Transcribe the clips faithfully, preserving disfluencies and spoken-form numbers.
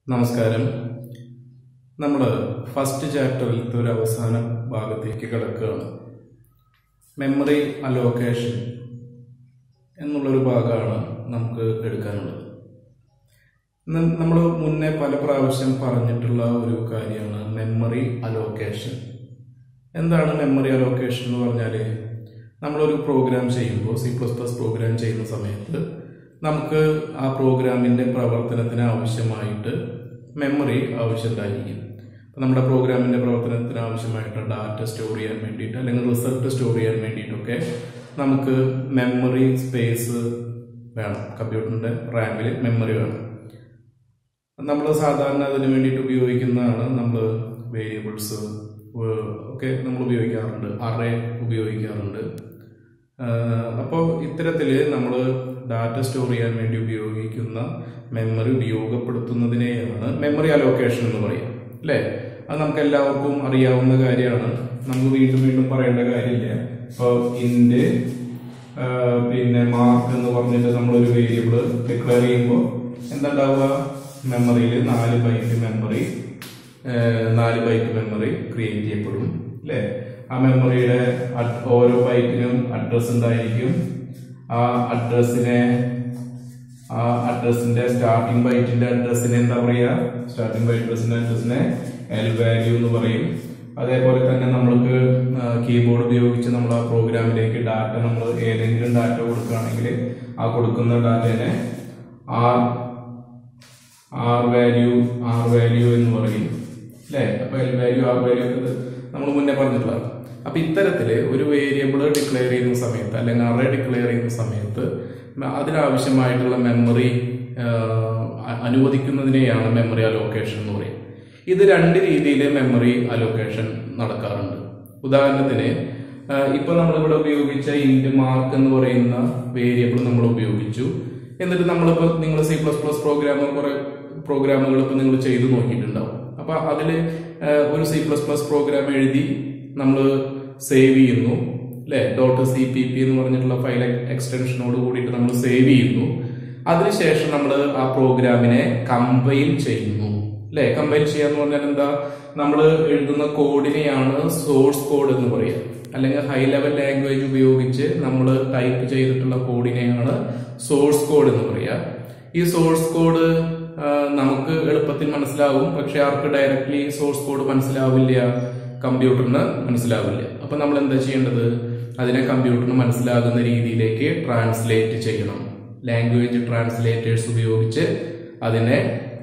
നമസ്കാരം. നമ്മൾ ഫസ്റ്റ് ചാപ്റ്ററിലത്തെ ഒരു അവസാന ഭാഗത്തേക്ക് കിടക്കുകയാണ്. മെമ്മറി അലോക്കേഷൻ എന്നുള്ളൊരു ഭാഗമാണ് നമുക്ക് എടുക്കാനുള്ളത്. നമ്മൾ മുന്നേ പല പ്രാവശ്യം പറഞ്ഞിട്ടുള്ള ഒരു കാര്യമാണ് മെമ്മറി അലോക്കേഷൻ. എന്താണ് മെമ്മറി അലോക്കേഷൻ എന്ന് പറഞ്ഞാൽ, നമ്മളൊരു പ്രോഗ്രാം ചെയ്യുമ്പോൾ സി പ്ലസ് പ്ലസ് പ്രോഗ്രാം ചെയ്യുന്ന സമയത്ത് നമുക്ക് ആ പ്രോഗ്രാമിൻ്റെ പ്രവർത്തനത്തിന് ആവശ്യമായിട്ട് മെമ്മറി ആവശ്യമുണ്ടായിരിക്കും. അപ്പം നമ്മുടെ പ്രോഗ്രാമിൻ്റെ പ്രവർത്തനത്തിന് ആവശ്യമായിട്ട് ഡാറ്റ സ്റ്റോർ ചെയ്യാൻ വേണ്ടിയിട്ട് അല്ലെങ്കിൽ റിസൾട്ട് സ്റ്റോർ ചെയ്യാൻ വേണ്ടിയിട്ടൊക്കെ നമുക്ക് മെമ്മറി സ്പേസ് വേണം. കമ്പ്യൂട്ടറിൻ്റെ റാമിൽ മെമ്മറി വേണം. നമ്മൾ സാധാരണ അതിന് വേണ്ടിയിട്ട് ഉപയോഗിക്കുന്നതാണ് നമ്മൾ വേരിയബിൾസ് ഒക്കെ നമ്മൾ ഉപയോഗിക്കാറുണ്ട്, അറേ ഉപയോഗിക്കാറുണ്ട്. അപ്പോൾ ഇത്തരത്തിൽ നമ്മൾ ഡാറ്റ സ്റ്റോർ ചെയ്യാൻ വേണ്ടി ഉപയോഗിക്കുന്ന മെമ്മറി ഉപയോഗപ്പെടുത്തുന്നതിനെയാണ് മെമ്മറി അലോക്കേഷൻ എന്ന് പറയുക, അല്ലേ? അത് നമുക്ക് എല്ലാവർക്കും അറിയാവുന്ന കാര്യമാണ്, നമുക്ക് വീണ്ടും വീണ്ടും പറയേണ്ട കാര്യമില്ല. ഇപ്പോൾ ഇൻഡ് പിന്നെ മാർക്ക് എന്ന് പറഞ്ഞിട്ട് നമ്മളൊരു വേരിയബിൾ ഡിക്ലെയർ ചെയ്യുമ്പോൾ എന്താണ്ടാവുക, മെമ്മറിയിൽ നാല് ബൈറ്റ് മെമ്മറി നാല് ബൈറ്റ് മെമ്മറി ക്രിയേറ്റ് ചെയ്യപ്പെടും, അല്ലേ? ആ മെമ്മറിയുടെ ഓരോ ബൈറ്റിനും അഡ്രസ് ഉണ്ടായിരിക്കും. ആ അഡ്രസ്സിനെ ആ അഡ്രസ്സിന്റെ സ്റ്റാർട്ടിംഗ് ബൈറ്റിന്റെ അഡ്രസ്സിനെ എന്താ പറയുക, സ്റ്റാർട്ടിംഗ് ബൈറ്റ് അഡ്രസ്സിന്റെ അഡ്രസ്സിനെ എൽ വാല്യൂ എന്ന് പറയും. അതേപോലെ തന്നെ നമ്മൾക്ക് കീബോർഡ് ഉപയോഗിച്ച് നമ്മൾ ആ പ്രോഗ്രാമിലേക്ക് ഡാറ്റ നമ്മൾ ഏതെങ്കിലും ഡാറ്റ കൊടുക്കുകയാണെങ്കിൽ ആ കൊടുക്കുന്ന ഡാറ്റേനെ R R value R value എന്ന് പറയും, അല്ലേ? അപ്പൊ എൽ വാല്യൂ ആർ വാല്യൂ ഒക്കെ നമ്മൾ മുന്നേ പറഞ്ഞിട്ടുള്ളതാണ്. അപ്പൊ ഇത്തരത്തില് ഒരു വേരിയബിൾ ഡിക്ലെയർ ചെയ്യുന്ന സമയത്ത് അല്ലെങ്കിൽ അറേ ഡിക്ലെയർ ചെയ്യുന്ന സമയത്ത് അതിനാവശ്യമായിട്ടുള്ള മെമ്മറി അനുവദിക്കുന്നതിനെയാണ് മെമ്മറി അലോക്കേഷൻ എന്ന് പറയും. ഇത് രണ്ട് രീതിയിൽ മെമ്മറി അലോക്കേഷൻ നടക്കാറുണ്ട്. ഉദാഹരണത്തിന് ഇപ്പൊ നമ്മളിവിടെ ഉപയോഗിച്ച ഇൻഡ് മാർക്ക് എന്ന് പറയുന്ന വേരിയബിൾ നമ്മൾ ഉപയോഗിച്ചു. എന്നിട്ട് നമ്മളിപ്പോ നിങ്ങൾ സി പ്ലസ് പ്ലസ് പ്രോഗ്രാമർ കുറെ പ്രോഗ്രാമുകൾ ഇപ്പൊ നിങ്ങൾ ചെയ്തു നോക്കിയിട്ടുണ്ടാവും. അപ്പൊ അതില് ഒരു സി പ്ലസ് പ്ലസ് പ്രോഗ്രാം എഴുതി നമ്മൾ സേവ് ചെയ്യുന്നു, അല്ലെ? ഡോട്ട് സി പി പി എന്ന് പറഞ്ഞിട്ടുള്ള ഫയൽ എക്സ്റ്റൻഷനോട് കൂടിയിട്ട് നമ്മൾ സേവ് ചെയ്യുന്നു. അതിനുശേഷം നമ്മൾ ആ പ്രോഗ്രാമിനെ കമ്പൈൽ ചെയ്യുന്നു, അല്ലെ? കമ്പൈൽ ചെയ്യാന്ന് പറഞ്ഞാൽ എന്താ, നമ്മൾ എഴുതുന്ന കോഡിനെയാണ് സോഴ്സ് കോഡ് എന്ന് പറയുക. അല്ലെങ്കിൽ ഹൈ ലെവൽ ലാംഗ്വേജ് ഉപയോഗിച്ച് നമ്മൾ ടൈപ്പ് ചെയ്തിട്ടുള്ള കോഡിനെയാണ് സോഴ്സ് കോഡ് എന്ന് പറയുക. ഈ സോഴ്സ് കോഡ് നമുക്ക് എളുപ്പത്തിൽ മനസ്സിലാവും, പക്ഷെ ആർക്ക് ഡയറക്ട്ലി സോഴ്സ് കോഡ് മനസ്സിലാവില്ല, കമ്പ്യൂട്ടറിന് മനസ്സിലാവില്ല. അപ്പൊ നമ്മൾ എന്താ ചെയ്യേണ്ടത്, അതിനെ കമ്പ്യൂട്ടറിന് മനസ്സിലാകുന്ന രീതിയിലേക്ക് ട്രാൻസ്ലേറ്റ് ചെയ്യണം. ലാംഗ്വേജ് ട്രാൻസ്ലേറ്റേഴ്സ് ഉപയോഗിച്ച് അതിനെ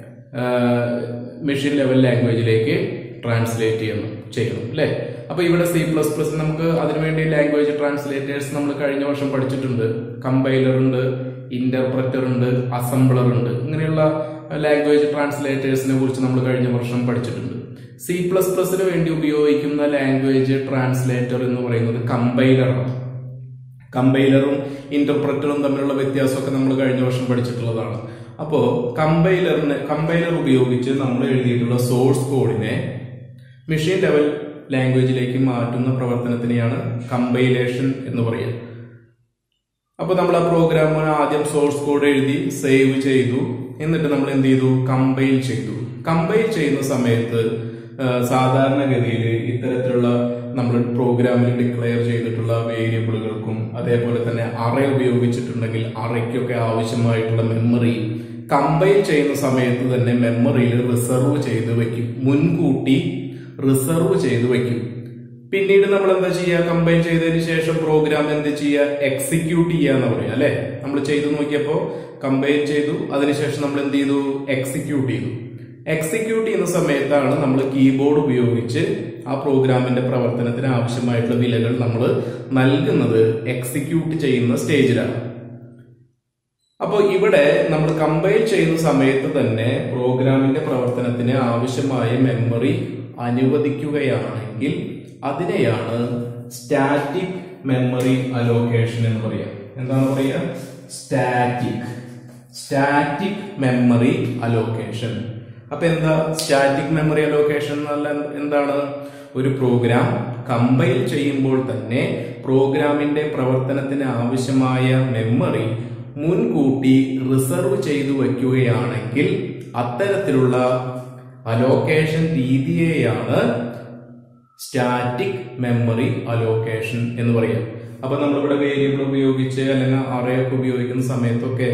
മെഷീൻ ലെവൽ ലാംഗ്വേജിലേക്ക് ട്രാൻസ്ലേറ്റ് ചെയ്യണം ചെയ്യണം അല്ലെ? അപ്പൊ ഇവിടെ സി പ്ലസ് പ്ലസ് നമുക്ക് അതിനുവേണ്ടി ലാംഗ്വേജ് ട്രാൻസ്ലേറ്റേഴ്സ് നമ്മൾ കഴിഞ്ഞ വർഷം പഠിച്ചിട്ടുണ്ട്. കമ്പൈലർ ഉണ്ട്, ഇന്റർപ്രറ്റർ ഉണ്ട്, അസംബ്ലർ ഉണ്ട്. ഇങ്ങനെയുള്ള ലാംഗ്വേജ് ട്രാൻസ്ലേറ്റേഴ്സിനെ കുറിച്ച് നമ്മൾ കഴിഞ്ഞ വർഷം പഠിച്ചിട്ടുണ്ട്. സി പ്ലസ് പ്ലസിന് വേണ്ടി ഉപയോഗിക്കുന്ന ലാംഗ്വേജ് ട്രാൻസ്ലേറ്റർ എന്ന് പറയുന്നത് കമ്പൈലറാണ്. കമ്പൈലറും ഇന്റർപ്രറ്ററും തമ്മിലുള്ള വ്യത്യാസമൊക്കെ നമ്മൾ കഴിഞ്ഞ വർഷം പഠിച്ചിട്ടുള്ളതാണ്. അപ്പോ കമ്പൈലറിനെ കമ്പൈലർ ഉപയോഗിച്ച് നമ്മൾ എഴുതിയിട്ടുള്ള സോഴ്സ് കോഡിനെ മെഷീൻ ലെവൽ ലാംഗ്വേജിലേക്ക് മാറ്റുന്ന പ്രവർത്തനത്തിനെയാണ് കമ്പൈലേഷൻ എന്ന് പറയുക. അപ്പൊ നമ്മൾ ആ പ്രോഗ്രാമിന് ആദ്യം സോഴ്സ് കോഡ് എഴുതി സേവ് ചെയ്തു, എന്നിട്ട് നമ്മൾ എന്ത് ചെയ്തു, കമ്പൈൽ ചെയ്തു. കമ്പൈൽ ചെയ്യുന്ന സമയത്ത് സാധാരണഗതിയിൽ ഇത്തരത്തിലുള്ള നമ്മൾ പ്രോഗ്രാമിൽ ഡിക്ലെയർ ചെയ്തിട്ടുള്ള വേരിയബിളുകൾക്കും അതേപോലെ തന്നെ അറേ ഉപയോഗിച്ചിട്ടുണ്ടെങ്കിൽ അറയ്ക്കൊക്കെ ആവശ്യമായിട്ടുള്ള മെമ്മറി കമ്പൈൽ ചെയ്യുന്ന സമയത്ത് തന്നെ മെമ്മറിയിൽ റിസർവ് ചെയ്ത് വെക്കും, മുൻകൂട്ടി റിസർവ് ചെയ്ത് വെക്കും. പിന്നീട് നമ്മൾ എന്താ ചെയ്യുക, കമ്പൈൽ ചെയ്തതിന് ശേഷം പ്രോഗ്രാം എന്ത് ചെയ്യുക, എക്സിക്യൂട്ട് ചെയ്യാന്ന് പറയാം, അല്ലെ? നമ്മൾ ചെയ്തു നോക്കിയപ്പോ കമ്പൈൽ ചെയ്തു, അതിനുശേഷം നമ്മൾ എന്ത് ചെയ്തു, എക്സിക്യൂട്ട് ചെയ്തു. എക്സിക്യൂട്ട് ചെയ്യുന്ന സമയത്താണ് നമ്മൾ കീബോർഡ് ഉപയോഗിച്ച് ആ പ്രോഗ്രാമിന്റെ പ്രവർത്തനത്തിന് ആവശ്യമായിട്ടുള്ള വിലകൾ നമ്മൾ നൽകുന്നത് എക്സിക്യൂട്ട് ചെയ്യുന്ന സ്റ്റേജിലാണ്. അപ്പോൾ ഇവിടെ നമ്മൾ കമ്പൈൽ ചെയ്യുന്ന സമയത്ത് തന്നെ പ്രോഗ്രാമിന്റെ പ്രവർത്തനത്തിന് ആവശ്യമായ മെമ്മറി അനുവദിക്കുകയാണെങ്കിൽ അതിനെയാണ് സ്റ്റാറ്റിക് മെമ്മറി അലോക്കേഷൻ എന്ന് പറയാം. എന്താണ് പറയുക, സ്റ്റാറ്റിക് സ്റ്റാറ്റിക് മെമ്മറി അലോക്കേഷൻ. അപ്പൊ എന്താ സ്റ്റാറ്റിക് മെമ്മറി അലോക്കേഷൻ എന്നല്ല, എന്താണ്, ഒരു പ്രോഗ്രാം കമ്പൈൽ ചെയ്യുമ്പോൾ തന്നെ പ്രോഗ്രാമിന്റെ പ്രവർത്തനത്തിന് ആവശ്യമായ മെമ്മറി മുൻകൂട്ടി റിസർവ് ചെയ്തു വയ്ക്കുകയാണെങ്കിൽ അത്തരത്തിലുള്ള അലോക്കേഷൻ രീതിയെയാണ് സ്റ്റാറ്റിക് മെമ്മറി അലോക്കേഷൻ എന്ന് പറയുക. അപ്പൊ നമ്മളിവിടെ വേരിയബിൾ ഉപയോഗിച്ച് അല്ലെങ്കിൽ അറേ ഒക്കെ ഉപയോഗിക്കുന്ന സമയത്തൊക്കെ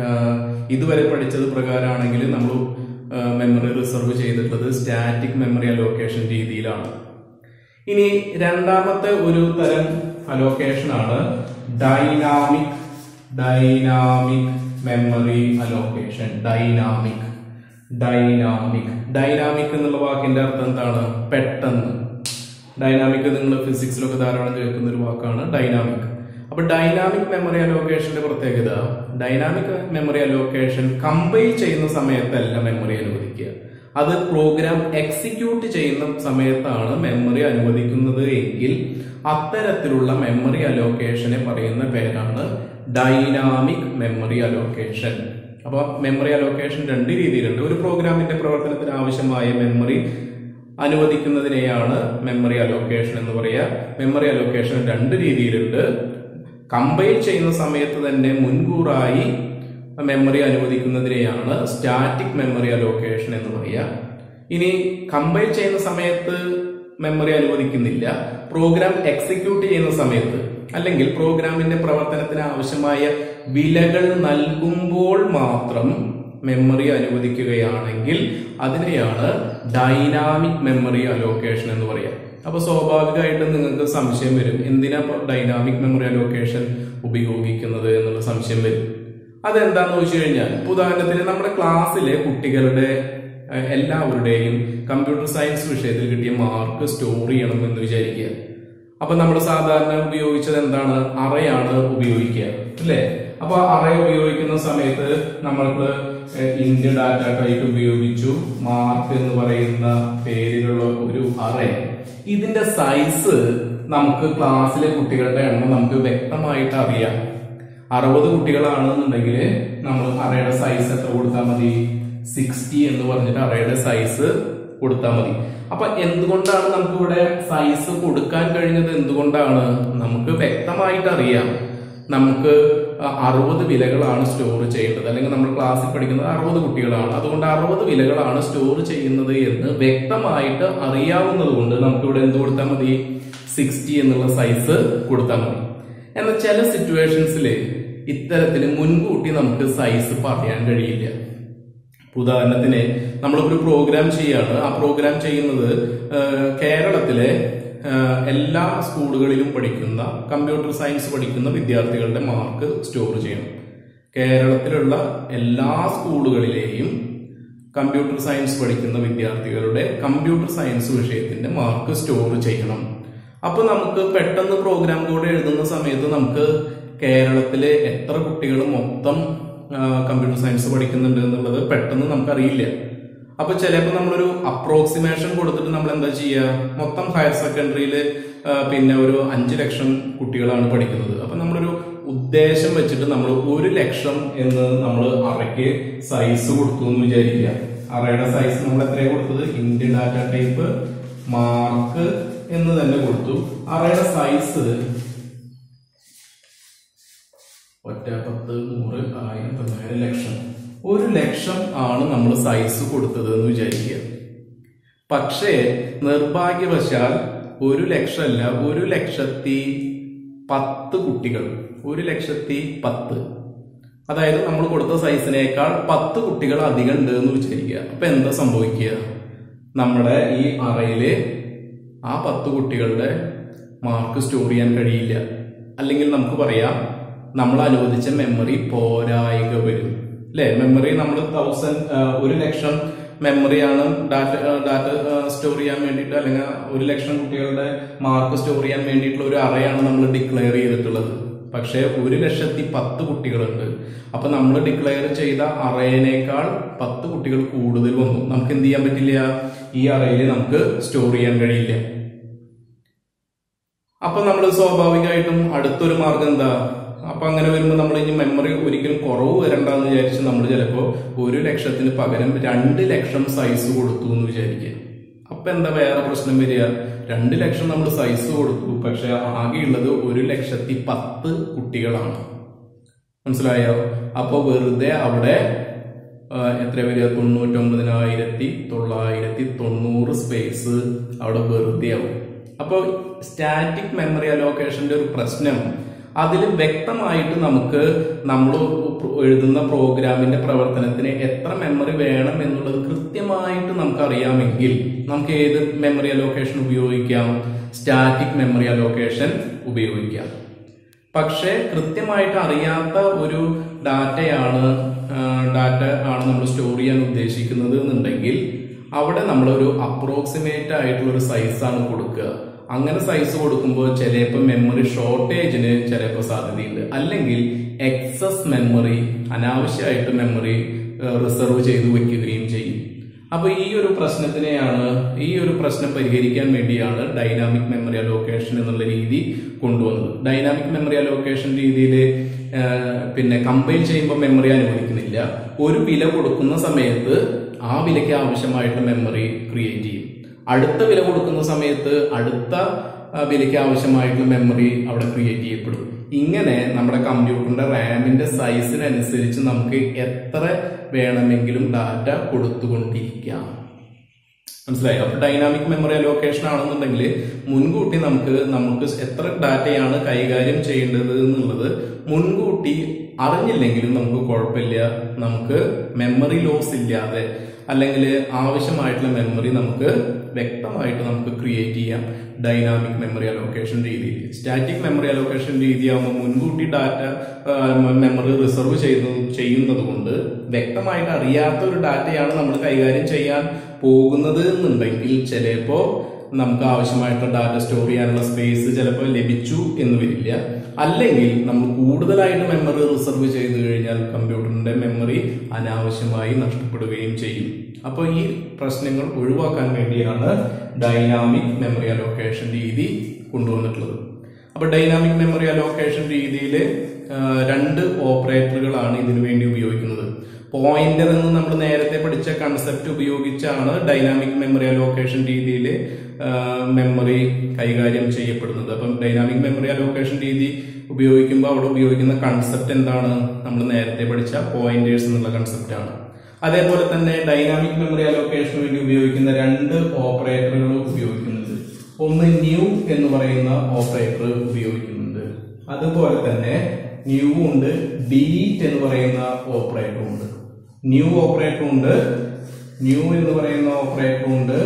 ഇതുവരെ പഠിച്ചത് പ്രകാരമാണെങ്കിൽ നമ്മൾ മെമ്മറി റിസർവ് ചെയ്തിട്ടുള്ളത് സ്റ്റാറ്റിക് മെമ്മറി അലോക്കേഷൻ രീതിയിലാണ്. ഇനി രണ്ടാമത്തെ ഒരു തരം അലോക്കേഷൻ ആണ് dynamic dynamic memory allocation. Dynamic dynamic dynamic എന്നുള്ള വാക്കിന്റെ അർത്ഥം എന്താണ്? പെട്ടെന്ന്. ഡൈനാമിക് നിങ്ങൾ ഫിസിക്സിലൊക്കെ ധാരാളം കേൾക്കുന്ന ഒരു വാക്കാണ് ഡൈനാമിക്. അപ്പൊ ഡൈനാമിക് മെമ്മറി അലോക്കേഷന്റെ പ്രത്യേകത, ഡൈനാമിക് മെമ്മറി അലോക്കേഷൻ കമ്പൈൽ ചെയ്യുന്ന സമയത്തല്ല മെമ്മറി അനുവദിക്കുക, അത് പ്രോഗ്രാം എക്സിക്യൂട്ട് ചെയ്യുന്ന സമയത്താണ് മെമ്മറി അനുവദിക്കുന്നത് എങ്കിൽ അത്തരത്തിലുള്ള മെമ്മറി അലോക്കേഷനെ പറയുന്ന പേരാണ് ഡൈനാമിക് മെമ്മറി അലോക്കേഷൻ. അപ്പൊ മെമ്മറി അലോക്കേഷൻ രണ്ട് രീതിയിലുണ്ട്. ഒരു പ്രോഗ്രാമിന്റെ പ്രവർത്തനത്തിന് ആവശ്യമായ മെമ്മറി അനുവദിക്കുന്നതിനെയാണ് മെമ്മറി അലോക്കേഷൻ എന്ന് പറയുക. മെമ്മറി അലോക്കേഷൻ രണ്ട് രീതിയിലുണ്ട്. കമ്പൈൽ ചെയ്യുന്ന സമയത്ത് തന്നെ മുൻകൂറായി മെമ്മറി അനുവദിക്കുന്നതിനെയാണ് സ്റ്റാറ്റിക് മെമ്മറി അലോക്കേഷൻ എന്ന് പറയുക. ഇനി കമ്പൈൽ ചെയ്യുന്ന സമയത്ത് മെമ്മറി അനുവദിക്കുന്നില്ല, പ്രോഗ്രാം എക്സിക്യൂട്ട് ചെയ്യുന്ന സമയത്ത് അല്ലെങ്കിൽ പ്രോഗ്രാമിന്റെ പ്രവർത്തനത്തിന് ആവശ്യമായ വിലകൾ നൽകുമ്പോൾ മാത്രം മെമ്മറി അനുവദിക്കുകയാണെങ്കിൽ അതിനെയാണ് ഡൈനാമിക് മെമ്മറി അലോക്കേഷൻ എന്ന് പറയുക. അപ്പൊ സ്വാഭാവികമായിട്ടും നിങ്ങൾക്ക് സംശയം വരും, എന്തിനാ ഡൈനാമിക് മെമ്മറി അലോക്കേഷൻ ഉപയോഗിക്കുന്നത് എന്നുള്ള സംശയം വരും. അതെന്താന്ന് വെച്ച് കഴിഞ്ഞാൽ, ഉദാഹരണത്തിന് നമ്മുടെ ക്ലാസ്സിലെ കുട്ടികളുടെ എല്ലാവരുടെയും കമ്പ്യൂട്ടർ സയൻസ് വിഷയത്തിൽ കിട്ടിയ മാർക്ക് സ്റ്റോർ ചെയ്യണം എന്ന് വിചാരിക്കുക. അപ്പൊ നമ്മൾ സാധാരണ ഉപയോഗിച്ചത് എന്താണ്? അറയാണ് ഉപയോഗിക്കുക, അല്ലെ? അപ്പൊ അറേ ഉപയോഗിക്കുന്ന സമയത്ത് നമ്മൾക്ക് ഇൻഡ് ഡാറ്റ ടൈപ്പ് ഉപയോഗിച്ചു, മാർക്ക് എന്ന് പറയുന്ന പേരിലുള്ള ഒരു അറേ. ഇതിന്റെ സൈസ് നമുക്ക് ക്ലാസ്സിലെ കുട്ടികളുടെ എണ്ണം നമുക്ക് വ്യക്തമായിട്ട് അറിയാം. അറുപത് കുട്ടികളാണെന്നുണ്ടെങ്കിൽ നമ്മൾ അറേയുടെ സൈസ് എത്ര കൊടുത്താൽ മതി? സിക്സ്റ്റി എന്ന് പറഞ്ഞിട്ട് അറേയുടെ സൈസ് കൊടുത്താൽ മതി. അപ്പൊ എന്തുകൊണ്ടാണ് നമുക്ക് ഇവിടെ സൈസ് കൊടുക്കാൻ കഴിഞ്ഞത്? എന്തുകൊണ്ടാണ്? നമുക്ക് വ്യക്തമായിട്ട് അറിയാം നമുക്ക് അറുപത് വിലകളാണ് സ്റ്റോർ ചെയ്യേണ്ടത്, അല്ലെങ്കിൽ നമ്മൾ ക്ലാസ്സിൽ പഠിക്കുന്നത് അറുപത് കുട്ടികളാണ്, അതുകൊണ്ട് അറുപത് വിലകളാണ് സ്റ്റോർ ചെയ്യുന്നത് എന്ന് വ്യക്തമായിട്ട് അറിയാവുന്നത് കൊണ്ട് നമുക്ക് ഇവിടെ എന്ത് കൊടുത്താൽ മതി? സിക്സ്റ്റി എന്നുള്ള സൈസ് കൊടുത്താൽ മതി. എന്നാൽ ചില സിറ്റുവേഷൻസിൽ ഇത്തരത്തിൽ മുൻകൂട്ടി നമുക്ക് സൈസ് പറയാൻ കഴിയില്ല. ഉദാഹരണത്തിന് നമ്മളൊരു പ്രോഗ്രാം ചെയ്യാണ്, ആ പ്രോഗ്രാം ചെയ്യുന്നത് കേരളത്തിലെ എല്ലാ സ്കൂളുകളിലും പഠിക്കുന്ന കമ്പ്യൂട്ടർ സയൻസ് പഠിക്കുന്ന വിദ്യാർത്ഥികളുടെ മാർക്ക് സ്റ്റോർ ചെയ്യണം. കേരളത്തിലുള്ള എല്ലാ സ്കൂളുകളിലെയും കമ്പ്യൂട്ടർ സയൻസ് പഠിക്കുന്ന വിദ്യാർത്ഥികളുടെ കമ്പ്യൂട്ടർ സയൻസ് വിഷയത്തിന്റെ മാർക്ക് സ്റ്റോർ ചെയ്യണം. അപ്പൊ നമുക്ക് പെട്ടെന്ന് പ്രോഗ്രാം കോഡ് എഴുതുന്ന സമയത്ത് നമുക്ക് കേരളത്തിലെ എത്ര കുട്ടികൾ മൊത്തം കമ്പ്യൂട്ടർ സയൻസ് പഠിക്കുന്നുണ്ട് എന്നുള്ളത് പെട്ടെന്ന് നമുക്കറിയില്ല. അപ്പൊ ചിലപ്പോൾ നമ്മളൊരു അപ്രോക്സിമേഷൻ കൊടുത്തിട്ട് നമ്മൾ എന്താ ചെയ്യുക? മൊത്തം ഹയർ സെക്കൻഡറിയില് പിന്നെ ഒരു അഞ്ചു ലക്ഷം കുട്ടികളാണ് പഠിക്കുന്നത്. അപ്പൊ നമ്മളൊരു ഉദ്ദേശം വെച്ചിട്ട് നമ്മൾ ഒരു ലക്ഷം എന്ന് നമ്മൾ അറയ്ക്ക് സൈസ് കൊടുത്തു എന്ന് വിചാരിക്കുക. അറയുടെ സൈസ് നമ്മൾ എത്രയാണ് കൊടുത്തത്? ഇൻഡ് ഡാറ്റ ടൈപ്പ് മാർക്ക് എന്ന് തന്നെ കൊടുത്തു. അറയുടെ സൈസ് ഒറ്റ പത്ത് നൂറ് ആയിരം പതിനായിരം ലക്ഷം ഒരു ലക്ഷം ആണ് നമ്മൾ സൈസ് കൊടുത്തത് എന്ന് വിചാരിക്കുക. പക്ഷേ നിർഭാഗ്യവശാൽ ഒരു ലക്ഷമല്ല, ഒരു ലക്ഷത്തി പത്ത് കുട്ടികൾ, ഒരു ലക്ഷത്തി പത്ത്, അതായത് നമ്മൾ കൊടുത്ത സൈസിനേക്കാൾ പത്ത് കുട്ടികൾ അധികം ഉണ്ട് എന്ന് വിചാരിക്കുക. അപ്പൊ എന്താ സംഭവിക്കുക? നമ്മുടെ ഈ അറയില് ആ പത്ത് കുട്ടികളുടെ മാർക്ക് സ്റ്റോർ ചെയ്യാൻ കഴിയില്ല. അല്ലെങ്കിൽ നമുക്ക് പറയാം നമ്മൾ അനുവദിച്ച മെമ്മറി പോരായിക വരും, അല്ലെ? മെമ്മറി നമ്മൾ തൗസൻഡ് ഒരു ലക്ഷം മെമ്മറിയാണ് ഡാറ്റ ഡാറ്റ സ്റ്റോർ ചെയ്യാൻ വേണ്ടിയിട്ട്, അല്ലെങ്കിൽ ഒരു ലക്ഷം കുട്ടികളുടെ മാർക്ക് സ്റ്റോർ ചെയ്യാൻ വേണ്ടിയിട്ടുള്ള ഒരു അറയാണ് നമ്മൾ ഡിക്ലെയർ ചെയ്തിട്ടുള്ളത്. പക്ഷെ ഒരു ലക്ഷത്തി പത്ത് കുട്ടികളുണ്ട്. അപ്പൊ നമ്മൾ ഡിക്ലെയർ ചെയ്ത അറേനേക്കാൾ പത്ത് കുട്ടികൾ കൂടുതൽ വന്നു. നമുക്ക് എന്ത് ചെയ്യാൻ പറ്റില്ല? ഈ അറയിൽ നമുക്ക് സ്റ്റോർ ചെയ്യാൻ കഴിയില്ല. അപ്പൊ നമ്മൾ സ്വാഭാവികമായിട്ടും അടുത്തൊരു മാർഗം എന്താ? അപ്പൊ അങ്ങനെ വരുമ്പോൾ നമ്മൾ ഇനി മെമ്മറി ഒരിക്കലും കുറവ് വരണ്ടെന്ന് വിചാരിച്ച് നമ്മൾ ചിലപ്പോ ഒരു ലക്ഷത്തിന് പകരം രണ്ട് ലക്ഷം സൈസ് കൊടുത്തു എന്ന് വിചാരിക്കുക. അപ്പൊ എന്താ വേറെ പ്രശ്നം വരിക? രണ്ട് ലക്ഷം നമ്മൾ സൈസ് കൊടുത്തു, പക്ഷെ ആകെയുള്ളത് ഒരു ലക്ഷത്തി പത്ത് കുട്ടികളാണ്. മനസ്സിലായോ? അപ്പൊ വെറുതെ അവിടെ എത്ര വരിക തൊണ്ണൂറ്റൊമ്പതിനായിരത്തി തൊള്ളായിരത്തി തൊണ്ണൂറ് സ്പേസ് അവിടെ വെറുതെ ആവും. അപ്പോൾ സ്റ്റാറ്റിക് മെമ്മറി അലോക്കേഷന്റെ ഒരു പ്രശ്നം അതിൽ വ്യക്തമായിട്ട് നമുക്ക് നമ്മൾ എഴുതുന്ന പ്രോഗ്രാമിന്റെ പ്രവർത്തനത്തിന് എത്ര മെമ്മറി വേണം എന്നുള്ളത് കൃത്യമായിട്ട് നമുക്ക് അറിയാമെങ്കിൽ നമുക്ക് ഏത് മെമ്മറി അലോക്കേഷൻ ഉപയോഗിക്കാം? സ്റ്റാറ്റിക് മെമ്മറി അലോക്കേഷൻ ഉപയോഗിക്കാം. പക്ഷെ കൃത്യമായിട്ട് അറിയാത്ത ഒരു ഡാറ്റയാണ് ഡാറ്റ ആണ് നമ്മൾ സ്റ്റോർ ചെയ്യാൻ ഉദ്ദേശിക്കുന്നത് എന്നുണ്ടെങ്കിൽ അവിടെ നമ്മളൊരു അപ്രോക്സിമേറ്റ് ആയിട്ടുള്ള ഒരു സൈസാണ് കൊടുക്കുക. അങ്ങനെ സൈസ് കൊടുക്കുമ്പോൾ ചിലപ്പോൾ മെമ്മറി ഷോർട്ടേജിന് ചിലപ്പോൾ സാധ്യതയുണ്ട്, അല്ലെങ്കിൽ എക്സസ് മെമ്മറി അനാവശ്യമായിട്ട് മെമ്മറി റിസർവ് ചെയ്ത് വെക്കുകയും ചെയ്യും. അപ്പൊ ഈ ഒരു പ്രശ്നത്തിനെയാണ് ഈ ഒരു പ്രശ്നം പരിഹരിക്കാൻ വേണ്ടിയാണ് ഡൈനാമിക് മെമ്മറി അലോക്കേഷൻ എന്നുള്ള രീതി കൊണ്ടുവന്നത്. ഡൈനാമിക് മെമ്മറി അലോക്കേഷൻ രീതിയിൽ പിന്നെ കമ്പൈൽ ചെയ്യുമ്പോൾ മെമ്മറി അനുവദിക്കുന്നില്ല. ഒരു വില കൊടുക്കുന്ന സമയത്ത് ആ വിലയ്ക്ക് ആവശ്യമായിട്ടുള്ള മെമ്മറി ക്രിയേറ്റ് ചെയ്യും. അടുത്ത വില കൊടുക്കുന്ന സമയത്ത് അടുത്ത വിലയ്ക്ക് ആവശ്യമായിട്ടുള്ള മെമ്മറി അവിടെ ക്രിയേറ്റ് ചെയ്യപ്പെടും. ഇങ്ങനെ നമ്മുടെ കമ്പ്യൂട്ടറിന്റെ റാമിന്റെ സൈസിനനുസരിച്ച് നമുക്ക് എത്ര വേണമെങ്കിലും ഡാറ്റ കൊടുത്തുകൊണ്ടിരിക്കാം. മനസ്സിലായി? അപ്പൊ ഡൈനാമിക് മെമ്മറി അലോക്കേഷൻ ആണെന്നുണ്ടെങ്കിൽ മുൻകൂട്ടി നമുക്ക് നമുക്ക് എത്ര ഡാറ്റയാണ് കൈകാര്യം ചെയ്യേണ്ടത് എന്നുള്ളത് മുൻകൂട്ടി അറിഞ്ഞില്ലെങ്കിലും നമുക്ക് കുഴപ്പമില്ല. നമുക്ക് മെമ്മറി ലോസ് ഇല്ലാതെ അല്ലെങ്കിൽ ആവശ്യമായിട്ടുള്ള മെമ്മറി നമുക്ക് വ്യക്തമായിട്ട് നമുക്ക് ക്രിയേറ്റ് ചെയ്യാം ഡൈനാമിക് മെമ്മറി അലോക്കേഷൻ രീതിയിൽ. സ്റ്റാറ്റിക് മെമ്മറി അലോക്കേഷൻ രീതിയാകുമ്പോൾ മുൻകൂട്ടി ഡാറ്റ മെമ്മറി റിസർവ് ചെയ്ത് ചെയ്യുന്നത് കൊണ്ട് വ്യക്തമായിട്ട് അറിയാത്ത ഒരു ഡാറ്റയാണ് നമ്മൾ കൈകാര്യം ചെയ്യാൻ പോകുന്നത് എന്നുണ്ടെങ്കിൽ ചിലപ്പോൾ നമുക്ക് ആവശ്യമായിട്ടുള്ള ഡാറ്റ സ്റ്റോർ ചെയ്യാനുള്ള സ്പേസ് ചിലപ്പോൾ ലഭിച്ചു എന്ന് വരില്ല. അല്ലെങ്കിൽ നമ്മൾ കൂടുതലായിട്ട് മെമ്മറി റിസർവ് ചെയ്ത് കഴിഞ്ഞാൽ കമ്പ്യൂട്ടറിന്റെ മെമ്മറി അനാവശ്യമായി നഷ്ടപ്പെടുകയും ചെയ്യും. അപ്പോൾ ഈ പ്രശ്നങ്ങൾ ഒഴിവാക്കാൻ വേണ്ടിയാണ് ഡൈനാമിക് മെമ്മറി അലോക്കേഷൻ രീതി കൊണ്ടുവന്നിട്ടുള്ളത്. അപ്പൊ ഡൈനാമിക് മെമ്മറി അലോക്കേഷൻ രീതിയിൽ രണ്ട് ഓപ്പറേറ്ററുകളാണ് ഇതിനു വേണ്ടി ഉപയോഗിക്കുന്നത്. പോയിന്റർ എന്ന് നമ്മൾ നേരത്തെ പഠിച്ച കൺസെപ്റ്റ് ഉപയോഗിച്ചാണ് ഡൈനാമിക് മെമ്മറി അലോക്കേഷൻ രീതിയിൽ മെമ്മറി കൈകാര്യം ചെയ്യപ്പെടുന്നത്. അപ്പം ഡൈനാമിക് മെമ്മറി അലോക്കേഷൻ രീതി ഉപയോഗിക്കുമ്പോൾ അവിടെ ഉപയോഗിക്കുന്ന കൺസെപ്റ്റ് എന്താണ്? നമ്മൾ നേരത്തെ പഠിച്ച പോയിന്റേഴ്സ് എന്നുള്ള കൺസെപ്റ്റ് ആണ്. അതേപോലെ തന്നെ ഡൈനാമിക് മെമ്മറി അലോക്കേഷന് വേണ്ടി ഉപയോഗിക്കുന്ന രണ്ട് ഓപ്പറേറ്ററുകൾ ഉപയോഗിക്കുന്നുണ്ട്. ഒന്ന് ന്യൂ എന്ന് പറയുന്ന ഓപ്പറേറ്റർ ഉപയോഗിക്കുന്നുണ്ട്. അതുപോലെ തന്നെ ന്യൂ ഉണ്ട്, ഡിലീറ്റ് എന്ന് പറയുന്ന ഓപ്പറേറ്റർ ഉണ്ട്. ന്യൂ ഓപ്പറേറ്റർ ഉണ്ട്, ന്യൂ എന്ന് പറയുന്ന ഓപ്പറേറ്റർ ഉണ്ട്,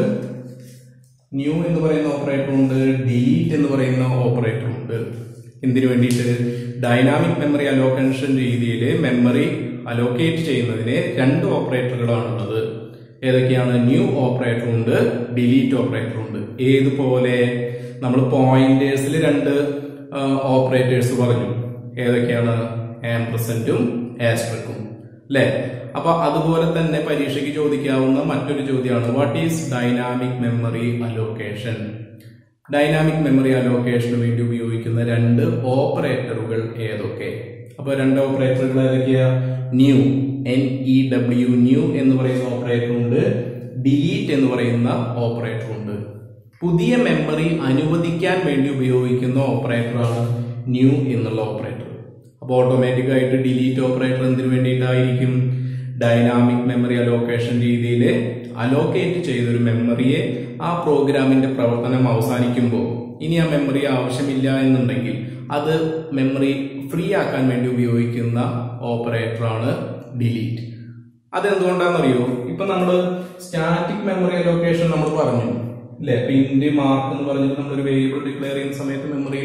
ന്യൂ എന്ന് പറയുന്ന ഓപ്പറേറ്റർ ഉണ്ട്, ഡിലീറ്റ് എന്ന് പറയുന്ന ഓപ്പറേറ്റർ ഉണ്ട്. എന്തിനു വേണ്ടിയിട്ട്? ഡൈനാമിക് മെമ്മറി അലോക്കേഷൻ രീതിയിൽ മെമ്മറി അലോക്കേറ്റ് ചെയ്യുന്നതിന് രണ്ട് ഓപ്പറേറ്ററുകളാണുള്ളത്. ഏതൊക്കെയാണ്? ന്യൂ ഓപ്പറേറ്റർ ഉണ്ട്, ഡിലീറ്റ് ഓപ്പറേറ്റർ ഉണ്ട്. ഏതുപോലെ നമ്മൾ പോയിന്റേഴ്സിൽ രണ്ട് ഓപ്പറേറ്റേഴ്സ് പറഞ്ഞു. ഏതൊക്കെയാണ്? ആംപർസൻഡും ആസ്റ്ററിക്കും, അല്ലെ? അപ്പൊ അതുപോലെ തന്നെ പരീക്ഷയ്ക്ക് ചോദിക്കാവുന്ന മറ്റൊരു ചോദ്യമാണ് what is dynamic memory allocation? Dynamic memory അലോക്കേഷന് വേണ്ടി ഉപയോഗിക്കുന്ന രണ്ട് ഓപ്പറേറ്ററുകൾ ഏതൊക്കെ? അപ്പൊ രണ്ട് ഓപ്പറേറ്ററുകൾ ഏതൊക്കെയാ? New, N E W new എന്ന് പറയുന്ന ഓപ്പറേറ്റർ ഉണ്ട്, ഡിലീറ്റ് എന്ന് പറയുന്ന ഓപ്പറേറ്റർ ഉണ്ട്. പുതിയ മെമ്മറി അനുവദിക്കാൻ വേണ്ടി ഉപയോഗിക്കുന്ന ഓപ്പറേറ്ററാണ് ന്യൂ എന്നുള്ള ഓപ്പറേറ്റർ. അപ്പോൾ ഓട്ടോമാറ്റിക് ആയിട്ട് ഡിലീറ്റ് ഓപ്പറേറ്റർ എന്തിനു വേണ്ടിയിട്ടായിരിക്കും? ഡൈനാമിക് മെമ്മറി അലോക്കേഷൻ രീതിയിൽ അലോക്കേറ്റ് ചെയ്തൊരു മെമ്മറിയെ ആ പ്രോഗ്രാമിന്റെ പ്രവർത്തനം അവസാനിക്കുമ്പോൾ ഇനി ആ മെമ്മറി ആവശ്യമില്ല എന്നുണ്ടെങ്കിൽ അത് മെമ്മറി ഫ്രീ ആക്കാൻ വേണ്ടി ഉപയോഗിക്കുന്ന ഓപ്പറേറ്ററാണ് ഡിലീറ്റ്. അതെന്തുകൊണ്ടാണെന്നറിയോ? ഇപ്പൊ നമ്മൾ സ്റ്റാറ്റിക് മെമ്മറി അലോക്കേഷൻ നമ്മൾ പറഞ്ഞു, അല്ലെ? പ്രിന്റ് മാർക്ക് എന്ന് പറഞ്ഞിട്ട് നമ്മളൊരു വേരിയബിൾ ഡിക്ലെയർ ചെയ്യുന്ന സമയത്ത് മെമ്മറിയിൽ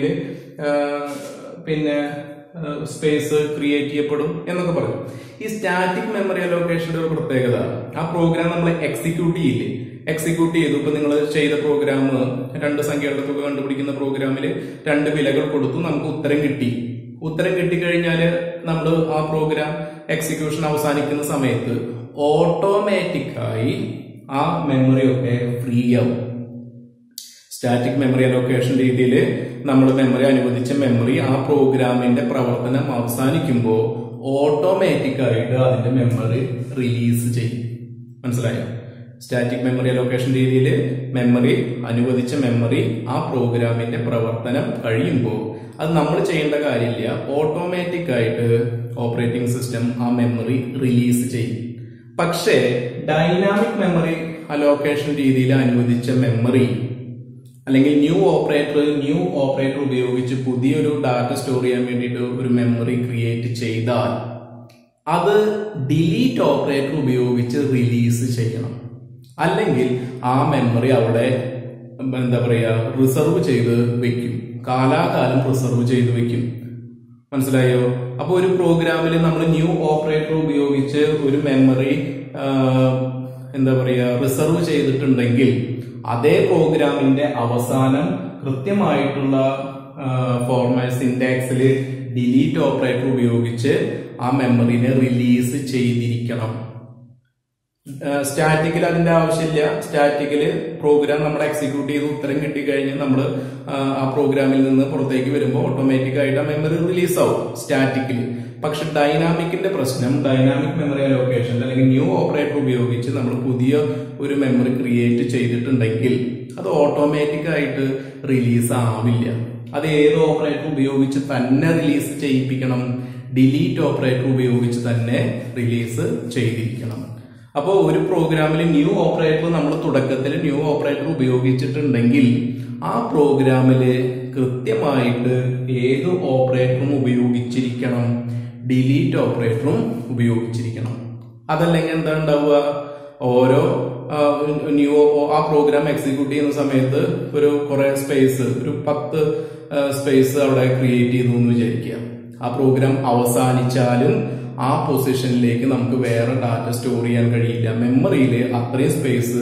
പിന്നെ സ്പേസ് ക്രിയേറ്റ് ചെയ്യപ്പെടും എന്നൊക്കെ പറഞ്ഞു. ഈ സ്റ്റാറ്റിക് മെമ്മറി അലോക്കേഷന്റെ ഒരു പ്രത്യേകത, ആ പ്രോഗ്രാം നമ്മൾ എക്സിക്യൂട്ട് ചെയ്യില്ലേ? എക്സിക്യൂട്ട് ചെയ്തു. ഇപ്പൊ നിങ്ങൾ ചെയ്ത പ്രോഗ്രാം രണ്ട് സംഖ്യകളുടെ തുക കണ്ടുപിടിക്കുന്ന പ്രോഗ്രാമിൽ രണ്ട് വിലകൾ കൊടുത്തു, നമുക്ക് ഉത്തരം കിട്ടി. ഉത്തരം കിട്ടിക്കഴിഞ്ഞാൽ നമ്മൾ ആ പ്രോഗ്രാം എക്സിക്യൂഷൻ അവസാനിക്കുന്ന സമയത്ത് ഓട്ടോമാറ്റിക്കായി ആ മെമ്മറി ഒക്കെ ഫ്രീ ആവും. സ്റ്റാറ്റിക് മെമ്മറി അലോക്കേഷൻ രീതിയിൽ നമ്മൾ മെമ്മറി അനുവദിച്ച മെമ്മറി ആ പ്രോഗ്രാമിന്റെ പ്രവർത്തനം അവസാനിക്കുമ്പോൾ ഓട്ടോമാറ്റിക് ആയിട്ട് അതിന്റെ മെമ്മറി റിലീസ് ചെയ്യും. മനസ്സിലായോ? സ്റ്റാറ്റിക് മെമ്മറി അലോക്കേഷൻ രീതിയിൽ മെമ്മറി അനുവദിച്ച മെമ്മറി ആ പ്രോഗ്രാമിന്റെ പ്രവർത്തനം കഴിയുമ്പോൾ അത് നമ്മൾ ചെയ്യേണ്ട കാര്യമില്ല, ഓട്ടോമാറ്റിക് ആയിട്ട് ഓപ്പറേറ്റിംഗ് സിസ്റ്റം ആ മെമ്മറി റിലീസ് ചെയ്യും. പക്ഷേ ഡൈനാമിക് മെമ്മറി അലോക്കേഷൻ രീതിയിൽ അനുവദിച്ച മെമ്മറി അല്ലെങ്കിൽ ന്യൂ ഓപ്പറേറ്റർ ന്യൂ ഓപ്പറേറ്റർ ഉപയോഗിച്ച് പുതിയൊരു ഡാറ്റ സ്റ്റോർ ചെയ്യാൻ വേണ്ടിയിട്ട് ഒരു മെമ്മറി ക്രിയേറ്റ് ചെയ്താൽ അത് ഡിലീറ്റ് ഓപ്പറേറ്റർ ഉപയോഗിച്ച് റിലീസ് ചെയ്യണം. അല്ലെങ്കിൽ ആ മെമ്മറി അവിടെ എന്താ പറയുക റിസർവ് ചെയ്ത് വെക്കും, കാലാകാലം റിസർവ് ചെയ്ത് വെക്കും. മനസ്സിലായോ? അപ്പൊ ഒരു പ്രോഗ്രാമിൽ നമ്മൾ ന്യൂ ഓപ്പറേറ്റർ ഉപയോഗിച്ച് ഒരു മെമ്മറി എന്താ പറയുക റിസർവ് ചെയ്തിട്ടുണ്ടെങ്കിൽ അതേ പ്രോഗ്രാമിന്റെ അവസാനം കൃത്യമായിട്ടുള്ള ഫോർമാറ്റ് സിന്റാക്സിൽ ഡിലീറ്റ് ഓപ്പറേറ്റർ ഉപയോഗിച്ച് ആ മെമ്മറിനെ റിലീസ് ചെയ്തിരിക്കണം. സ്റ്റാറ്റിക്കിൽ അതിന്റെ ആവശ്യമില്ല. സ്റ്റാറ്റിക്കില് പ്രോഗ്രാം നമ്മൾ എക്സിക്യൂട്ട് ചെയ്ത് ഉത്തരം കിട്ടിക്കഴിഞ്ഞ് നമ്മൾ ആ പ്രോഗ്രാമിൽ നിന്ന് പുറത്തേക്ക് വരുമ്പോൾ ഓട്ടോമാറ്റിക് ആയിട്ട് ആ മെമ്മറി റിലീസ് ആവും സ്റ്റാറ്റിക്കില്. പക്ഷെ ഡൈനാമിക്കിന്റെ പ്രശ്നം ഡൈനാമിക് മെമ്മറി അലോക്കേഷൻ അല്ലെങ്കിൽ ന്യൂ ഓപ്പറേറ്റർ ഉപയോഗിച്ച് നമ്മൾ പുതിയ ഒരു മെമ്മറി ക്രിയേറ്റ് ചെയ്തിട്ടുണ്ടെങ്കിൽ അത് ഓട്ടോമാറ്റിക് ആയിട്ട് റിലീസ് ആവില്ല. അത് ഏത് ഓപ്പറേറ്റർ ഉപയോഗിച്ച് തന്നെ റിലീസ് ചെയ്യിപ്പിക്കണം? ഡിലീറ്റ് ഓപ്പറേറ്റർ ഉപയോഗിച്ച് തന്നെ റിലീസ് ചെയ്തിരിക്കണം. അപ്പോൾ ഒരു പ്രോഗ്രാമിൽ ന്യൂ ഓപ്പറേറ്റർ നമ്മൾ തുടക്കത്തിൽ ന്യൂ ഓപ്പറേറ്റർ ഉപയോഗിച്ചിട്ടുണ്ടെങ്കിൽ ആ പ്രോഗ്രാമില് കൃത്യമായിട്ട് ഏത് ഓപ്പറേറ്ററും ഉപയോഗിച്ചിരിക്കണം? ഡിലീറ്റ് ഓപ്പറേറ്ററും ഉപയോഗിച്ചിരിക്കണം. അതല്ലെങ്കിൽ എന്താ ഉണ്ടാവുക? ഓരോ ന്യൂ ആ പ്രോഗ്രാം എക്സിക്യൂട്ട് ചെയ്യുന്ന സമയത്ത് ഒരു കുറെ സ്പേസ് ഒരു പത്ത് സ്പേസ് അവിടെ ക്രിയേറ്റ് ചെയ്തു എന്ന് വിചാരിക്കുക. ആ പ്രോഗ്രാം അവസാനിച്ചാലും ആ പൊസിഷനിലേക്ക് നമുക്ക് വേറെ ഡാറ്റ സ്റ്റോർ ചെയ്യാൻ കഴിയില്ല. മെമ്മറിയിൽ അത്രയും സ്പേസ്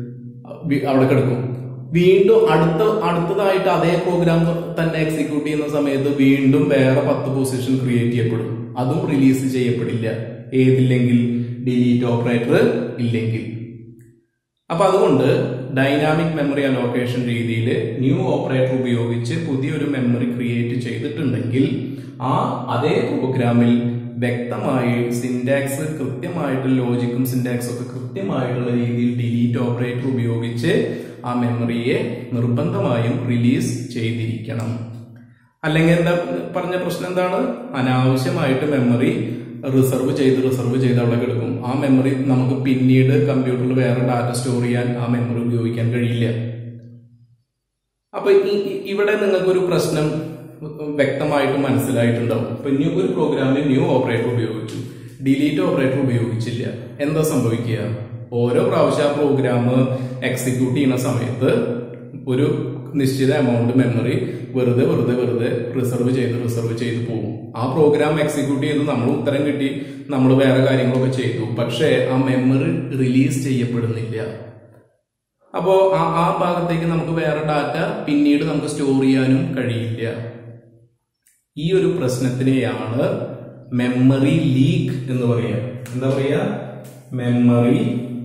അവിടെ കിടക്കും. വീണ്ടും അടുത്ത അടുത്തതായിട്ട് അതേ പ്രോഗ്രാം തന്നെ എക്സിക്യൂട്ട് ചെയ്യുന്ന സമയത്ത് വീണ്ടും വേറെ പത്ത് പൊസിഷൻ ക്രിയേറ്റ് ചെയ്യപ്പെടും. അതും റിലീസ് ചെയ്യപ്പെടില്ല. ഏതില്ലെങ്കിൽ? ഡിലീറ്റ് ഓപ്പറേറ്റർ ഇല്ലെങ്കിൽ. അപ്പൊ അതുകൊണ്ട് ഡൈനാമിക് മെമ്മറി അലോക്കേഷൻ രീതിയിൽ ന്യൂ ഓപ്പറേറ്റർ ഉപയോഗിച്ച് പുതിയൊരു മെമ്മറി ക്രിയേറ്റ് ചെയ്തിട്ടുണ്ടെങ്കിൽ ആ അതേ പ്രോഗ്രാമിൽ വ്യക്തമായി സിന്റാക്സ് കൃത്യമായിട്ട് ലോജിക്കും സിന്റാക്സും ഒക്കെ കൃത്യമായിട്ടുള്ള രീതിയിൽ ഡിലീറ്റ് ഓപ്പറേറ്റർ ഉപയോഗിച്ച് ആ മെമ്മറിയെ നിർബന്ധമായും റിലീസ് ചെയ്തിരിക്കണം. അല്ലെങ്കിൽ എന്താ പറഞ്ഞ പ്രശ്നം എന്താണ്? അനാവശ്യമായിട്ട് മെമ്മറി റിസർവ് ചെയ്ത് റിസർവ് ചെയ്ത് അവിടെ കിടക്കും. ആ മെമ്മറി നമുക്ക് പിന്നീട് കമ്പ്യൂട്ടറിൽ വേറെ ഡാറ്റ സ്റ്റോർ ചെയ്യാൻ ആ മെമ്മറി ഉപയോഗിക്കാൻ കഴിയില്ല. അപ്പൊ ഇവിടെ നിങ്ങൾക്കൊരു പ്രശ്നം വ്യക്തമായിട്ട് മനസ്സിലായിട്ടുണ്ടാവും. ഇപ്പൊ ന്യൂ ഒരു പ്രോഗ്രാമിൽ ന്യൂ ഓപ്പറേറ്റർ ഉപയോഗിച്ചു, ഡിലീറ്റ് ഓപ്പറേറ്റർ ഉപയോഗിച്ചില്ല. എന്താ സംഭവിക്കുക? ഓരോ പ്രാവശ്യം ആ പ്രോഗ്രാം എക്സിക്യൂട്ട് ചെയ്യുന്ന സമയത്ത് ഒരു നിശ്ചിത എമൗണ്ട് മെമ്മറി വെറുതെ വെറുതെ വെറുതെ റിസർവ് ചെയ്ത് റിസർവ് ചെയ്ത് പോകും. ആ പ്രോഗ്രാം എക്സിക്യൂട്ട് ചെയ്ത് നമ്മൾ ഉത്തരം കിട്ടി, നമ്മൾ വേറെ കാര്യങ്ങളൊക്കെ ചെയ്തു, പക്ഷേ ആ മെമ്മറി റിലീസ് ചെയ്യപ്പെടുന്നില്ല. അപ്പോ ആ ആ ഭാഗത്തേക്ക് നമുക്ക് വേറെ ഡാറ്റ പിന്നീട് നമുക്ക് സ്റ്റോർ ചെയ്യാനും കഴിയില്ല. ഈ ഒരു പ്രശ്നത്തിനെയാണ് മെമ്മറി ലീക്ക് എന്ന് പറയുക. എന്താ പറയുക? Memory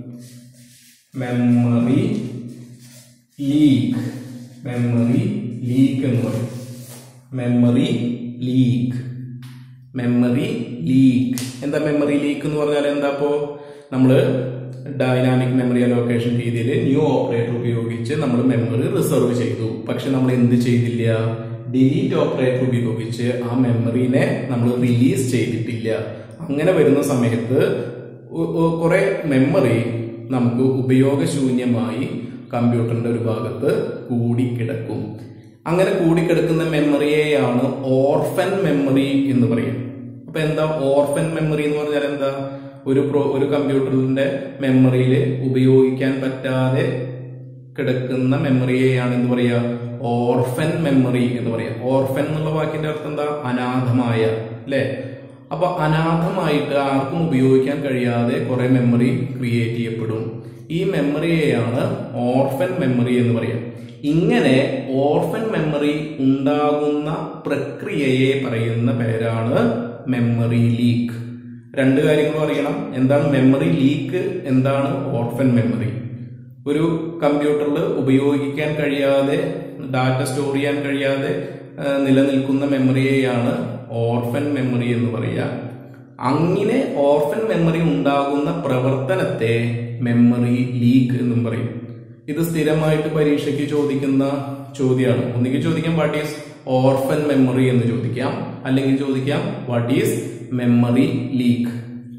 memory leak memory leak എന്ന് പറയും. മെമ്മറി ലീക്ക് മെമ്മറി ലീക്ക് എന്താ മെമ്മറി ലീക്ക് എന്ന് പറഞ്ഞാൽ എന്താ? അപ്പോ നമ്മള് ഡൈനാമിക് മെമ്മറി അലോക്കേഷൻ രീതിയിൽ ന്യൂ ഓപ്പറേറ്റർ ഉപയോഗിച്ച് നമ്മൾ മെമ്മറി റിസർവ് ചെയ്തു. പക്ഷെ നമ്മൾ എന്ത് ചെയ്തില്ല? ഡിലീറ്റ് ഓപ്പറേറ്റർ ഉപയോഗിച്ച് ആ മെമ്മറിനെ നമ്മൾ റിലീസ് ചെയ്തിട്ടില്ല. അങ്ങനെ വരുന്ന സമയത്ത് കുറെ മെമ്മറി നമുക്ക് ഉപയോഗശൂന്യമായി കമ്പ്യൂട്ടറിന്റെ ഒരു ഭാഗത്ത് കൂടിക്കിടക്കും. അങ്ങനെ കൂടിക്കിടക്കുന്ന മെമ്മറിയെയാണ് ഓർഫൻ മെമ്മറി എന്ന് പറയും. അപ്പൊ എന്താ ഓർഫൻ മെമ്മറി എന്ന് പറഞ്ഞാൽ എന്താ? ഒരു പ്രോ ഒരു കമ്പ്യൂട്ടറിന്റെ മെമ്മറിയിൽ ഉപയോഗിക്കാൻ പറ്റാതെ കിടക്കുന്ന മെമ്മറിയെയാണ് എന്ന് പറയാ ഓർഫൻ മെമ്മറി എന്ന് പറയാം. ഓർഫൻ എന്നുള്ള വാക്കിന്റെ അർത്ഥം എന്താ? അനാഥമായ, അല്ലെ? അപ്പൊ അനാഥമായിട്ട് ആർക്കും ഉപയോഗിക്കാൻ കഴിയാതെ കുറെ മെമ്മറി ക്രിയേറ്റ് ചെയ്യപ്പെടും. ഈ മെമ്മറിയെയാണ് ഓർഫൻ മെമ്മറി എന്ന് പറയാം. ഇങ്ങനെ ഓർഫൻ മെമ്മറി ഉണ്ടാകുന്ന പ്രക്രിയയെ പറയുന്ന പേരാണ് മെമ്മറി ലീക്ക്. രണ്ട് കാര്യങ്ങളും അറിയണം. എന്താണ് മെമ്മറി ലീക്ക്, എന്താണ് ഓർഫൻ മെമ്മറി? ഒരു കമ്പ്യൂട്ടറിൽ ഉപയോഗിക്കാൻ കഴിയാതെ ഡാറ്റ സ്റ്റോർ ചെയ്യാൻ കഴിയാതെ നിലനിൽക്കുന്ന മെമ്മറിയെയാണ് ഓർഫൻ മെമ്മറി എന്ന് പറയുക. അങ്ങനെ ഓർഫൻ മെമ്മറി ഉണ്ടാകുന്ന പ്രവർത്തനത്തെ മെമ്മറി ലീക്ക് എന്നും പറയും. ഇത് സ്ഥിരമായിട്ട് പരീക്ഷയ്ക്ക് ചോദിക്കുന്ന ചോദ്യമാണ്. ഒന്നുകിൽ ചോദിക്കാം വാട്ട് ഈസ് ഓർഫൻ മെമ്മറി എന്ന് ചോദിക്കാം, അല്ലെങ്കിൽ ചോദിക്കാം വാട്ട് ഈസ് മെമ്മറി ലീക്ക്.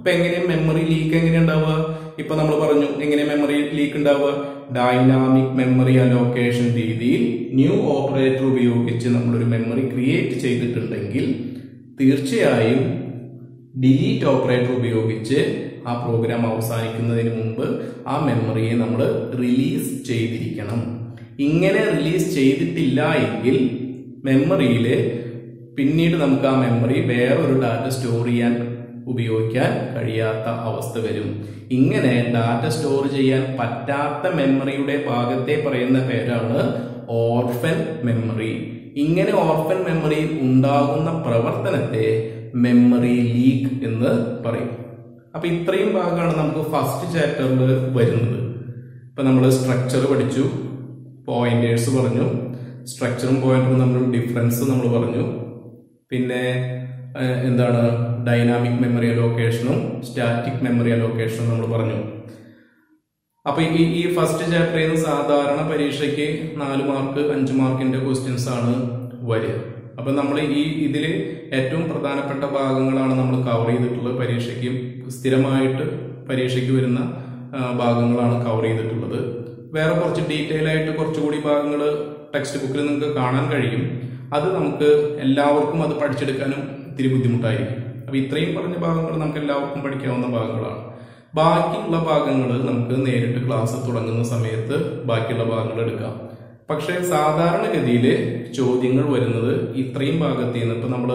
അപ്പൊ എങ്ങനെയാ മെമ്മറി ലീക്ക് എങ്ങനെ ഉണ്ടാവുക? ഇപ്പൊ നമ്മൾ പറഞ്ഞു എങ്ങനെ മെമ്മറി ലീക്ക് ഉണ്ടാവുക? ഡൈനാമിക് മെമ്മറി അലോക്കേഷൻ രീതിയിൽ ന്യൂ ഓപ്പറേറ്റർ ഉപയോഗിച്ച് നമ്മളൊരു മെമ്മറി ക്രിയേറ്റ് ചെയ്തിട്ടുണ്ടെങ്കിൽ തീർച്ചയായും ഡിലീറ്റ് ഓപ്പറേറ്റർ ഉപയോഗിച്ച് ആ പ്രോഗ്രാം അവസാനിക്കുന്നതിന് മുമ്പ് ആ മെമ്മറിയെ നമ്മൾ റിലീസ് ചെയ്തിരിക്കണം. ഇങ്ങനെ റിലീസ് ചെയ്തിട്ടില്ല എങ്കിൽ മെമ്മറിയിൽ പിന്നീട് നമുക്ക് ആ മെമ്മറി വേറൊരു ഡാറ്റ സ്റ്റോർ ചെയ്യാൻ ഉപയോഗിക്കാൻ കഴിയാത്ത അവസ്ഥ വരും. ഇങ്ങനെ ഡാറ്റ സ്റ്റോർ ചെയ്യാൻ പറ്റാത്ത മെമ്മറിയുടെ ഭാഗത്തെ പറയുന്ന പേരാണ് ഓർഫൻ മെമ്മറി. ഇങ്ങനെ ഓർഫൻ മെമ്മറിയിൽ ഉണ്ടാകുന്ന പ്രവർത്തനത്തെ മെമ്മറി ലീക്ക് എന്ന് പറയും. അപ്പൊ ഇത്രയും ഭാഗമാണ് നമുക്ക് ഫസ്റ്റ് ചാപ്റ്ററിൽ വരുന്നത്. ഇപ്പൊ നമ്മൾ സ്ട്രക്ചർ പഠിച്ചു, പോയിന്റേഴ്സ് പറഞ്ഞു, സ്ട്രക്ചറും പോയിന്ററും തമ്മിലുള്ള ഡിഫറൻസ് നമ്മൾ പറഞ്ഞു, പിന്നെ എന്താണ് ഡൈനാമിക് മെമ്മറി അലോക്കേഷനും സ്റ്റാറ്റിക് മെമ്മറി അലോക്കേഷനും നമ്മൾ പറഞ്ഞു. അപ്പൊ ഈ ഈ ഫസ്റ്റ് ചാപ്റ്ററിൽ നിന്ന് സാധാരണ പരീക്ഷയ്ക്ക് നാല് മാർക്ക് അഞ്ച് മാർക്കിന്റെ ക്വസ്റ്റ്യൻസ് ആണ് വരിക. അപ്പൊ നമ്മൾ ഈ ഇതിൽ ഏറ്റവും പ്രധാനപ്പെട്ട ഭാഗങ്ങളാണ് നമ്മൾ കവർ ചെയ്തിട്ടുള്ളത്. പരീക്ഷയ്ക്ക് സ്ഥിരമായിട്ട് പരീക്ഷയ്ക്ക് വരുന്ന ഭാഗങ്ങളാണ് കവർ ചെയ്തിട്ടുള്ളത്. വേറെ കുറച്ച് ഡീറ്റെയിൽ ആയിട്ട് കുറച്ചുകൂടി ഭാഗങ്ങൾ ടെക്സ്റ്റ് ബുക്കിൽ നിങ്ങൾക്ക് കാണാൻ കഴിയും. അത് നമുക്ക് എല്ലാവർക്കും അത് പഠിച്ചെടുക്കാനും ഇത്തിരി ബുദ്ധിമുട്ടായിരിക്കും. അപ്പൊ ഇത്രയും പറഞ്ഞ ഭാഗങ്ങൾ നമുക്ക് എല്ലാവർക്കും പഠിക്കാവുന്ന ഭാഗങ്ങളാണ്. ബാക്കിയുള്ള ഭാഗങ്ങൾ നമുക്ക് നേരിട്ട് ക്ലാസ് തുടങ്ങുന്ന സമയത്ത് ബാക്കിയുള്ള ഭാഗങ്ങൾ എടുക്കാം. പക്ഷെ സാധാരണഗതിയിൽ ചോദ്യങ്ങൾ വരുന്നത് ഇത്രയും ഭാഗത്ത് നിന്ന് ഇപ്പൊ നമ്മൾ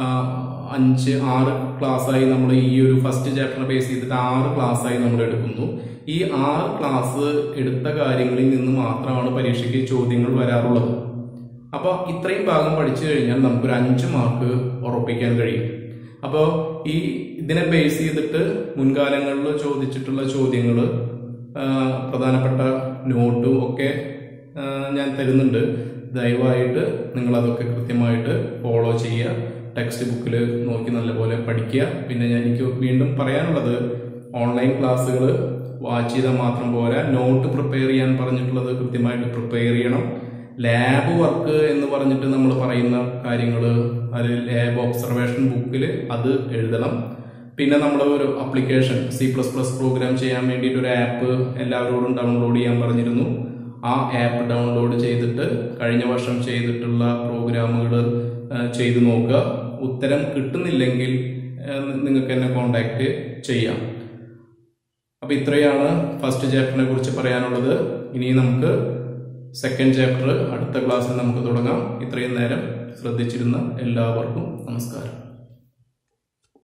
അഞ്ച് ആറ് ക്ലാസ്സായി നമ്മൾ ഈ ഒരു ഫസ്റ്റ് ചാപ്റ്ററിനെ ബേസ് ചെയ്തിട്ട് ആറ് ക്ലാസ്സായി നമ്മൾ എടുക്കുന്നു. ഈ ആറ് ക്ലാസ് എടുത്ത കാര്യങ്ങളിൽ നിന്ന് മാത്രമാണ് പരീക്ഷയ്ക്ക് ചോദ്യങ്ങൾ വരാറുള്ളത്. അപ്പൊ ഇത്രയും ഭാഗം പഠിച്ചു കഴിഞ്ഞാൽ നമുക്കൊരു അഞ്ച് മാർക്ക് ഉറപ്പിക്കാൻ കഴിയും. അപ്പോൾ ഈ ഇതിനെ ബേസ് ചെയ്തിട്ട് മുൻകാലങ്ങളിൽ ചോദിച്ചിട്ടുള്ള ചോദ്യങ്ങൾ, പ്രധാനപ്പെട്ട നോട്ടും ഒക്കെ ഞാൻ തരുന്നുണ്ട്. ദയവായിട്ട് നിങ്ങൾ അതൊക്കെ കൃത്യമായിട്ട് ഫോളോ ചെയ്യുക. ടെക്സ്റ്റ് ബുക്കിൽ നോക്കി നല്ലപോലെ പഠിക്കുക. പിന്നെ ഞാൻ എനിക്ക് വീണ്ടും പറയാനുള്ളത്, ഓൺലൈൻ ക്ലാസ്സുകൾ വാച്ച് ചെയ്താൽ മാത്രം പോരാ, നോട്ട് പ്രിപ്പയർ ചെയ്യാൻ പറഞ്ഞിട്ടുള്ളത് കൃത്യമായിട്ട് പ്രിപ്പയർ ചെയ്യണം. ലാബ് വർക്ക് എന്ന് പറഞ്ഞിട്ട് നമ്മൾ പറയുന്ന കാര്യങ്ങൾ അത് ലാബ് ഒബ്സർവേഷൻ ബുക്കിൽ അത് എഴുതണം. പിന്നെ നമ്മൾ ഒരു application C plus plus program ചെയ്യാൻ വേണ്ടിയിട്ട് ഒരു ആപ്പ് എല്ലാവരോടും ഡൗൺലോഡ് ചെയ്യാൻ പറഞ്ഞിരുന്നു. ആ ആപ്പ് ഡൗൺലോഡ് ചെയ്തിട്ട് കഴിഞ്ഞ വർഷം ചെയ്തിട്ടുള്ള പ്രോഗ്രാമുകൾ ചെയ്തു നോക്കുക. ഉത്തരം കിട്ടുന്നില്ലെങ്കിൽ നിങ്ങൾക്ക് എന്നെ കോണ്ടാക്ട് ചെയ്യാം. അപ്പൊ ഇത്രയാണ് ഫസ്റ്റ് ചാപ്റ്ററിനെ കുറിച്ച് പറയാനുള്ളത്. ഇനി നമുക്ക് സെക്കൻഡ് ചാപ്റ്റർ അടുത്ത ക്ലാസ്സിൽ നമുക്ക് തുടങ്ങാം. ഇത്രയും നേരം ശ്രദ്ധിച്ചിരുന്ന എല്ലാവർക്കും നമസ്കാരം.